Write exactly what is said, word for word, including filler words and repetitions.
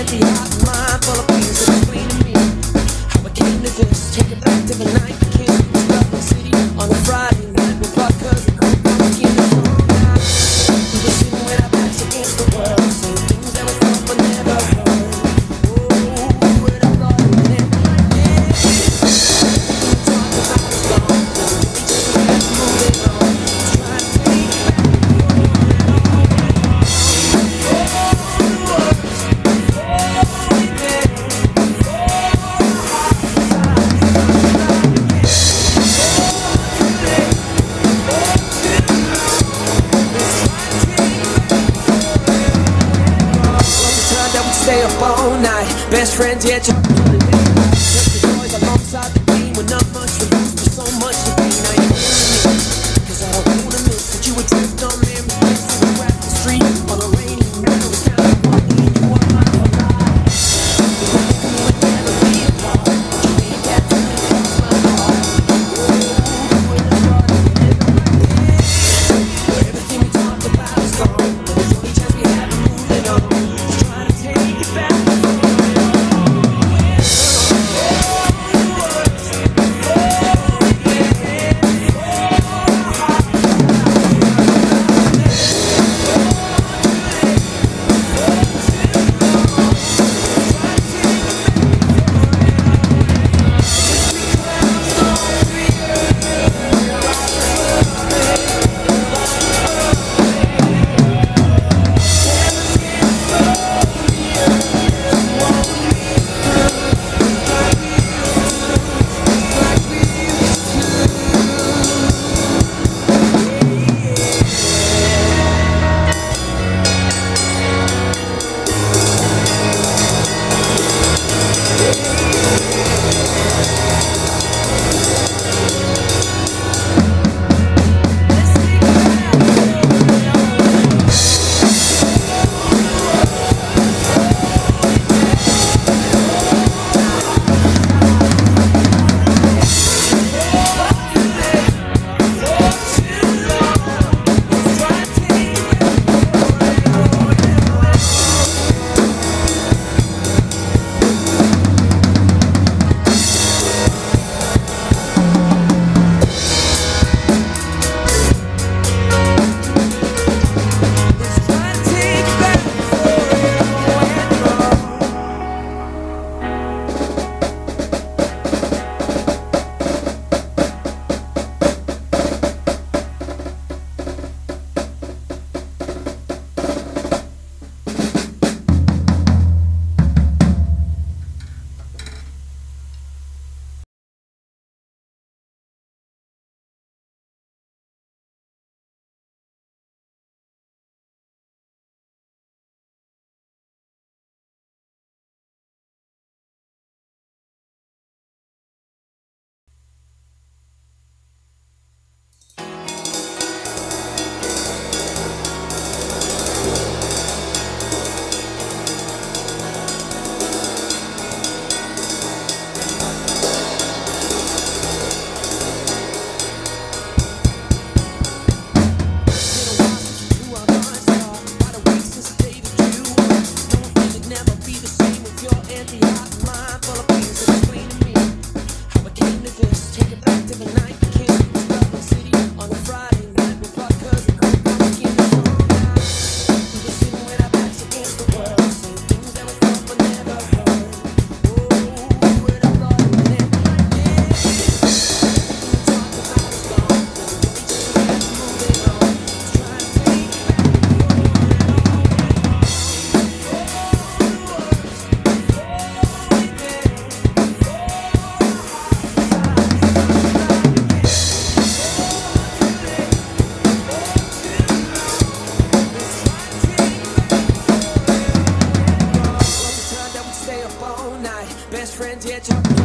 empty heart and mind full of peace. Explain to me how I came to this. Take it back to the night we came to this lovely city on a Friday night with vodkas and coke. We came to the night. We were sitting with our backs against the world, saying things that we thought but never heard. Oh, would I thought it would end like this? We talked about the storm, we just kept moving on. Try to take it back. Stay up all night, best friends, yeah, talking to the day. Just the boys alongside the game with not much to lose, but so much to gain. Now you're feeling me, cause I don't wanna miss that you would drift on memory places and rap the street on a rainy night. It was kind of funny and you were my alive. You were thinking we would never be apart, but you made that dream cross my heart. Oh, you would have thought it would end up like this. Everything we talked about is gone, but there's only chance we have of moving on. Best friends, yeah, talking